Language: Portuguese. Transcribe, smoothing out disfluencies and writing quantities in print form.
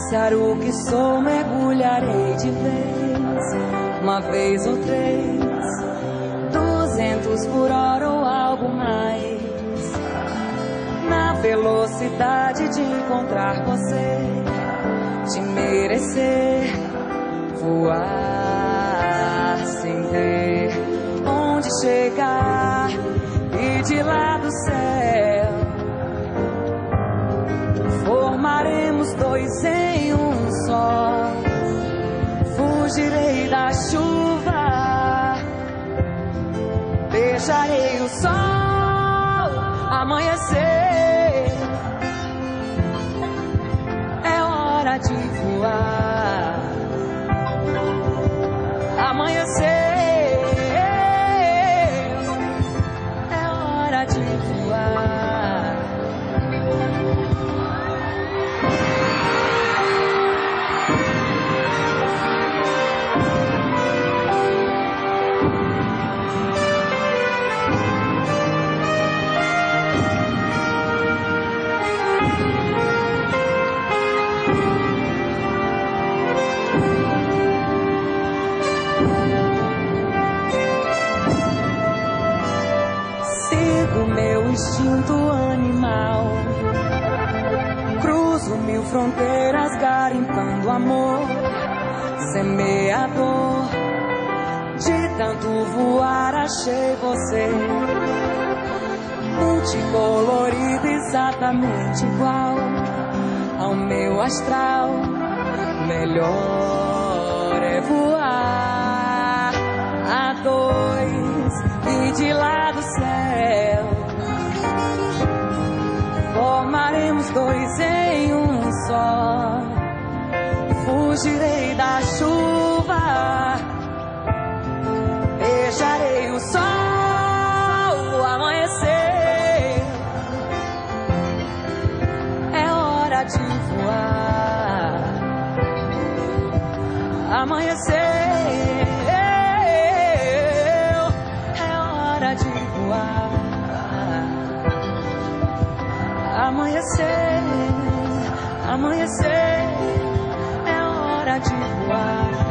Pássaro que sou, mergulharei de vez, uma vez ou três, 200 por hora ou algo mais, na velocidade de encontrar você, de merecer voar sem ter onde chegar e de lá do céu formaremos dois em um só. Fugirei da chuva, beijarei o sol, amanhecer. É hora de voar, amanhecer. É hora de voar. Sigo meu instinto animal, cruzo 1000 fronteiras garimpando amor, semeador. De tanto voar achei você, multicolorido, exatamente igual ao meu astral. Melhor é voar a dois e de lá do céu formaremos dois em um só. Fugirei da chuva, beijarei o sol, amanhecer. É hora de voar, amanhecer. É hora de voar, amanhecer, amanhecer. É hora de voar.